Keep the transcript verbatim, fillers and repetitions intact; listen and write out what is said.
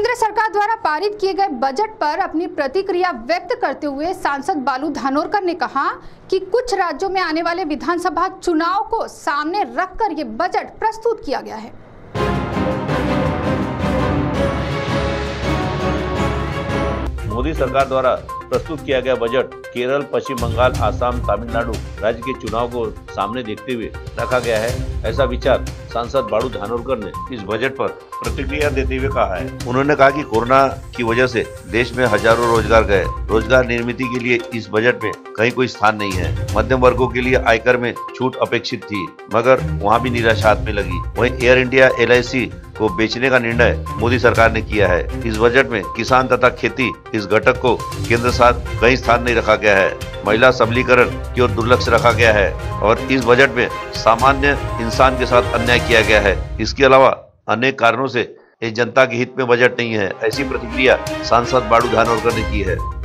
केंद्र सरकार द्वारा पारित किए गए बजट पर अपनी प्रतिक्रिया व्यक्त करते हुए सांसद बालू धानोरकर ने कहा कि कुछ राज्यों में आने वाले विधानसभा चुनाव को सामने रखकर ये बजट प्रस्तुत किया गया है। मोदी सरकार द्वारा प्रस्तुत किया गया बजट केरल, पश्चिम बंगाल, आसाम, तमिलनाडु राज्य के चुनाव को सामने देखते हुए रखा गया है। ऐसा विचार सांसद बालू धानोरकर ने इस बजट पर प्रतिक्रिया देते हुए कहा है। उन्होंने कहा कि कोरोना की वजह से देश में हजारों रोजगार गए। रोजगार निर्मित के लिए इस बजट में कहीं कोई स्थान नहीं है। मध्यम वर्गों के लिए आयकर में छूट अपेक्षित थी, मगर वहाँ भी निराशा हाथ में लगी। वहीं Air India L I C को बेचने का निर्णय मोदी सरकार ने किया है। इस बजट में किसान तथा खेती इस घटक को केंद्र साथ कहीं स्थान नहीं रखा गया है। महिला सबलीकरण की ओर दुर्लक्ष रखा गया है और इस बजट में सामान्य इंसान के साथ अन्याय किया गया है। इसके अलावा अनेक कारणों से ये जनता के हित में बजट नहीं है। ऐसी प्रतिक्रिया सांसद बालू धानोरकर ने की है।